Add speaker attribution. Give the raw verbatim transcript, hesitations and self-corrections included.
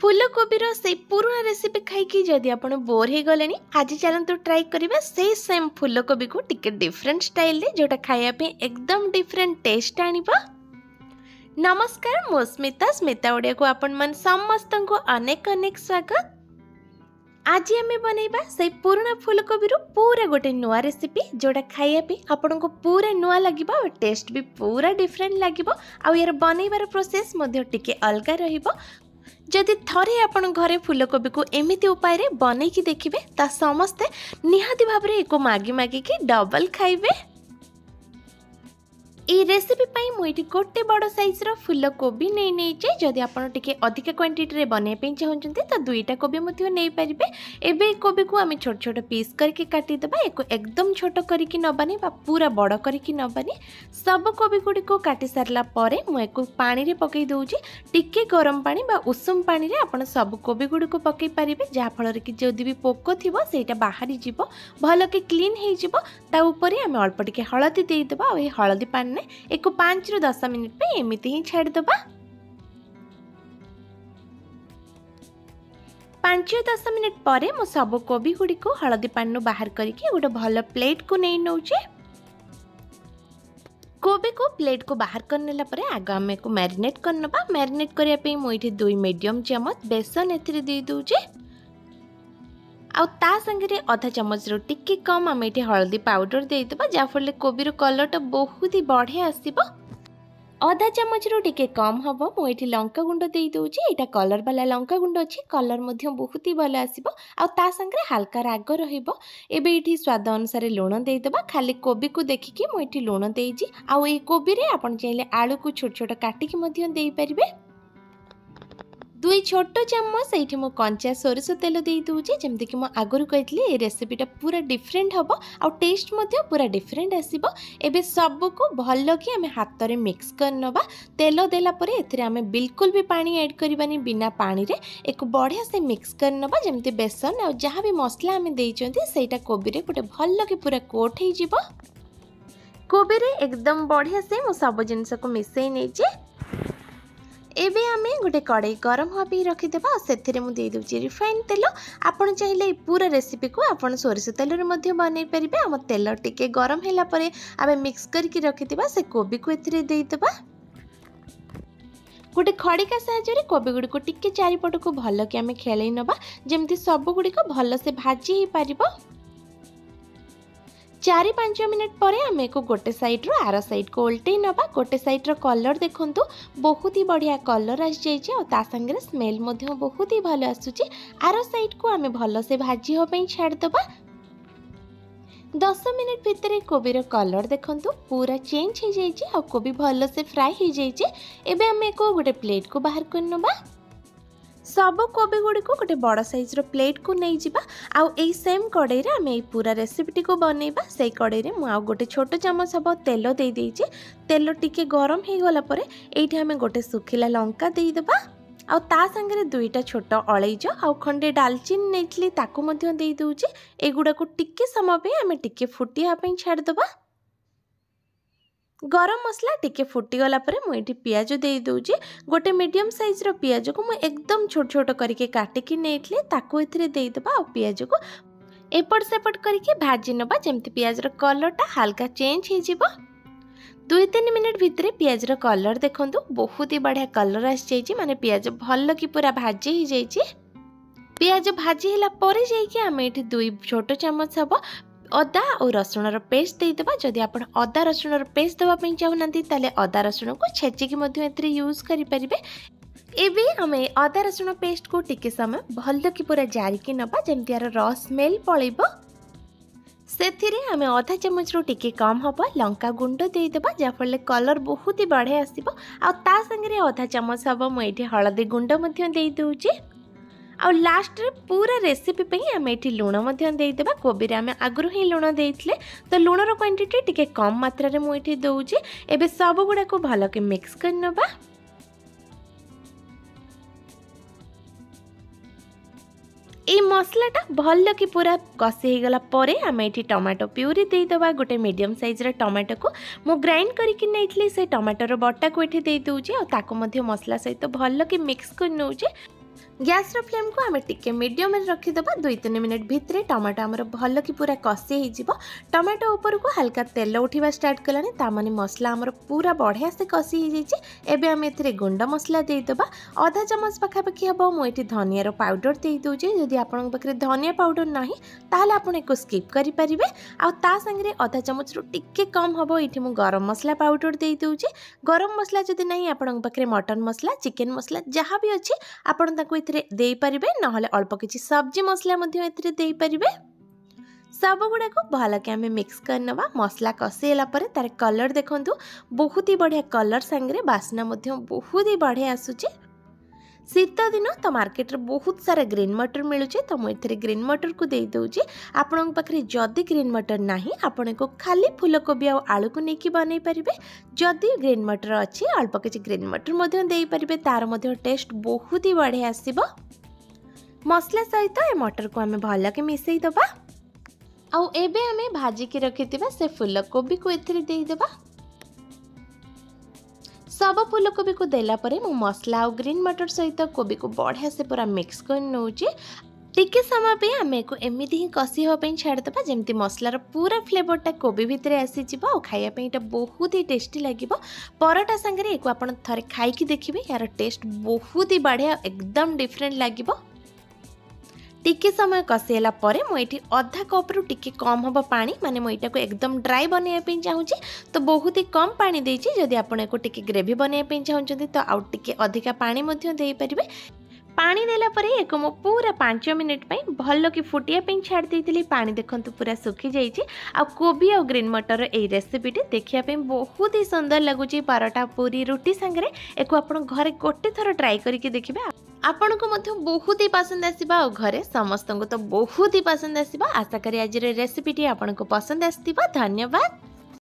Speaker 1: फूलकोबीर से पुराना रेसिपी खाई जदि आपण बोर हो गले आज चलतु ट्राई करिबा से सेम फूलकोबी को टिके डिफरेंट स्टाइल रे जोटा खाया पे एकदम डिफरेंट टेस्ट आनिबा। नमस्कार मो स्मिता स्मिता ओडिया को आपण मन समस्त को अनेक अनेक स्वागत। आज आम बनैबा से पुराना फूलकोबी पूरा गोटे नुआ रेसिपी जोटा खाया पे आपण को पूरा नुआ लगिबा और टेस्ट भी पूरा डिफरेंट लगिबा। आ यार बनैबार प्रोसेस मध्ये टिके अलगा रहिबो। जदि थरे आपण घरे फूलकोबी को एमिति उपाय रे बनै कि देखिबे ता समस्ते निहाती भाबरे एको मागी मागी कि डबल खाइबे। ए रेसिपी पाई मु एठी गोटे बड़ साइज रो फूलकोबी नै नै जे जदि आपण टिके अधिक क्वांटिटी रे बनै पे चाहउचंती त दुईटा कोबी मध्ये नै परिबे। एबे कोबी को आमे छोट छोट पीस करके काटी देबा। एको एकदम छोट करके नबानी बा पूरा बड़ करके नबानी। सब कोबी गुडी को काटी सारला परे मु एको पानी रे पकई दोउची। टिके गरम पानी बा उषुम पानी रे आपण सब कोबी गुडी को पकई परिबे जा फल रे कि जदि भी पोको थिबो सेटा बाहरी जिवो भलो के क्लीन हे जिवो। ता ऊपर आमे अल्प टिके हळदी देई देबा। ओ ए हळदी पानी ने एको पाँच रु दस मिनिट पे एमिति ही छाड़ दबा। पाँच दस मिनिट परे मो सब कोबी गुडी को हळदी पानी बाहर करके गोटे भलो प्लेट को नै नउचे। कोबी को प्लेट को बाहर करनेला परे आग आमे को मैरिनेट करनबा। मैरिनेट करिया पे मो इठी दुई मीडियम चम्मच बेसन एथिरे दे दोउचे। आ ता संगे आधा चम्मच रो टिके कम आम ये हल्दी पाउडर दे देबा जा फल कोबी रो कलर टा बहुत ही बढ़िया आसीबो। आधा चम्मच रो टिके कम हबो मो ये लंका गुंड दे दोउची। एटा कलर वाला लंका गुंड अछि कलर मध्ये बहुत ही भलो आसीबो। आ ता संगे हल्का राग रहिबो। एबे इठी स्वाद अनुसार लूण दे देबा। खाली कोबी को देखिकी मो इठी लूण देइजी। आ ए कोबी रे आपण चाहिले आलू को छोट छोट काटी के मध्ये देई परिबे। दुई छोट चम्मच ये मो कंचा सोरिष तेल दे दूचे। जमती कि मो आगुरी कहली ए रेसिपीटा पूरा डिफरेंट हम आ टेस्ट मध्य पूरा डिफरेंट आसीबो। एबे सब को भलो कि आमे हाथ रे मिक्स करनबा। तेल देला परे एथिरे आमे बिल्कुल भी पानी ऐड करबानी बिना पानी रे एक बढ़िया से मिक्स करनबा। जमती बेसन आ जहाँ भी मसला आमे देइचंती सेटा कोबी रे गोटे भलो कि पूरा कोट हे जिवो। कोबी रे एकदम बढ़िया से मो सब जिंस को मिसई नै जे। एबे आमे गोटे कड़ाई गरम हाँ पे रखिदेबा। से मुझे दूसरी रिफाइन तेल। आपन चाहिए पूरा रेसिपी को आपन सोरिष तेल रे मध्य बनै परिबे। आम तेल टिके गरम हैला परे आमे मिक्स करके रखिदेबा। से कोबी को एथिरे देई देबा। गोटे खड़िका साहाय्य रे कोबी गुडी को टिके चारिपट को भलो कि आमे खेलै नबा जेमति सब गुडी को भलो से भाजी ही पारिबो। चारि पाँच मिनिट परे आमे को गोटे साइड रो आर साइड को उल्टे नबा। गोटे साइड रो कलर देखंतु बहुत ही बढ़िया कलर आसी जाइए और ता संगे स्मेल मध्य बहुत ही भलो आसुची। आर साइड को आमे भलो से भाजी हो पई छाड़ दबा। दस मिनिट भितर कोबी रो कलर देखंतु पूरा चेंज हो जाइए और कोबी भलो से फ्राई हो जाइए। एबे आमे को गोटे प्लेट को बाहर कर नबा। सब कोबी गुडी को गोटे बड़ साइज रो प्लेट को नहीं जिबा। आउ एई सेम कड़ाई रे आमे पूरा रेसिपी को बनैबा। सेई कड़ाई रे मु आउ गोटे छोट चम्मच हबो तेल दे देइचे। तेल टिके गरम हे गला परे एठी आमे गोटे सुखिला लंका दे देबा। आउ ता संगे दुईटा छोट अळैज आउ खंडे दालचीनी नेइतली ताकू मध्ये दे दोउचे। एगुडा को टिके समय पे आमे टिके फुटिया पई छाड़ दबा। गरम मसला टिके फुटी गला परे मु एठी पियाज दे दोउची। गोटे मीडियम साइज रो पियाज को मु एकदम छोट छोट करके काटी कि नेइतली ताकू एथिरे दे दबा। आ पियाज को एपट सेपट करके भाजी नबा जेमति पियाज रो कलर टा हल्का चेंज हे जिवो। दुई तीन मिनिट भितरे पियाज रो कलर देखंतु बहुत ही बढ़िया कलर आसी जाइए। माने पियाज भलो कि पूरा भाजी ही जाइए। पियाज भाजी हला परे जाई कि आमे एठी दुई छोट चम्मच हबो अदा और रसुण रो पेस्ट दे देबा। जदि आपण अदा रसुण रो पेस्ट देबा पई चाहउनांती ताले अदा रसुण को छेची कि मध्ये एतरे यूज करि परिबे। एबे हमें अदा रसुण पेस्ट को टिके समय भलो कि पूरा जारी कि नबा जेमति यार रस स्मेल पळेबो। सेथिरे हमें आधा चम्मच रो टिके कम हबो लंका गुंड दे देबा जा फले कलर बहुत ही बढ़िया आसीबो। आ ता संगे आधा चम्मच हबो म एठी हळदी गुंड मध्ये दे दोउची। आ लास्ट रे पूरा रेसिपी पे आम ये लुण देदेबा। कोबी रे आमे आगुरु ही लुण देइतले तो लुण रो क्वांटिटी टिके कम मात्रा रे मु एठी दउची। एबे सब गुडा को भलो के मिक्स कर नबा। ए मसलाटा भलो कि पूरा कसी गला परे आमे एठी टमाटो प्यूरी दे दबा। गोटे मीडियम साइज रे टमाटो को मु ग्राइंड करके नेइतली से टमाटो रो बट्टा को एठी दे दउची और ताको मध्ये मसला सहित भलो कि मिक्स कर नउची। गैस फ्लेम को आम टिके मीडियम रखीदबा दुई तीन मिनिट भितर टमाटो आमर भल कि पूरा कषि हो टमाटो ऊपर को हल्का तेल उठा स्टार्ट कलानी तामाने मसला आमर पूरा बढ़िया से कषि हो जाए। आम ए गुंड मसला देदेबा अधा चामच पखापाखि हम मुझे धनियार पाउडर दे दूचे। जदि आपण पाखे धनिया पाउडर ना ताहले आपण एक स्किप करेंगे। आ संगे अधा चामच रु टिके कम हम ये मुझे गरम मसला पाउडर दे दूचे। गरम मसला जदि नहीं आपण पाखे मटन मसला चिकेन मसला जहाँ भी अच्छी आपण दे पारिबे नहले अल्प किछि सब्जी मसला मध्य एथिरे दे पारिबे। सब गुड़ा को भल के आम मिक्स करनवा। मसला कषिला पर तार कलर देखंतु बहुत ही बढ़िया कलर संगे बास्ना मध्य बहुत ही बढ़िया आसुचे। शीत दिन तो मार्केट रे बहुत सारा ग्रीन मटर मिलूचे तो मुझे ग्रीन मटर को दे दूचे। आपण पाखे जदि ग्रीन मटर नाही आपण को खाली फूलकोबी आ आलू को लेकिन बनै पारिबे। जदि ग्रीन मटर अच्छी अल्प किछि ग्रीन मटर मध्य दे पारिबे तार मध्य टेस्ट बहुत ही बढ़िया आसीबो। मसला सहित ए मटर को आम भल के मिसई दबा। आउ एबे आमे भाजी के रखिथिबा से फूलकोबी को एथिरे देई देबा। सब फूलकोबी को देला परे मु मसला और ग्रीन मटर सहित कोबी को बढ़िया से पूरा मिक्स कर नौचे। टिके समय पे आम को एमती ही कषि हाँपाई छाड़देबा जमती मसलार पूरा फ्लेवरटा कोबी भितर आसीज और खायापाई बहुत ही टेस्टी लगे। परोटा सांगे एक आप थे खाई देखिए यार टेस्ट बहुत ही बढ़िया एकदम डिफरेंट लगे। टिके समय कषिला मुझे अधा कप रु टिके कम हम पानी माने मुझे को एकदम ड्राई बनवाई चाहूँगी तो बहुत ही कम पानी देछि। जदि आपण को टिके ग्रेवी बनवाई चाहूँगी तो आउ टिके अधिका पानी मध्य दे पारिबे। पानी देला परे एक मो पूरा पाँच मिनिट पई भल कि फुटिया पे छाड़ देइतिली। पानी देखंतु पूरा सुखी जाइछि। आ कोबी और ग्रीन मटर ए रेसिपीटी देखिया पे बहुत ही सुंदर लगुची। परोटा पूरी रुटी संगे एको आपण घरे गोटे थर ट्राई करके देखिबे। आपण को मध्य बहुत ही पसंद आसीबा और घरे समस्त को तो बहुत ही पसंद आसीबा। आशा करी आज रेसिपीटी आपण को पसंद आसीबा। धन्यवाद।